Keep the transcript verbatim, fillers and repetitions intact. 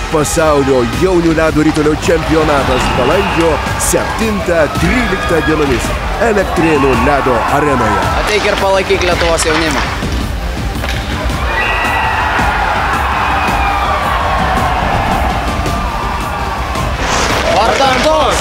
pasaulio jaunių ledo ritulio čempionatas balandžio septintą tryliktą dienomis Elektrėnų ledo arenoje. Ateik ir palaikyk Lietuvos jaunimą. Vardan dos!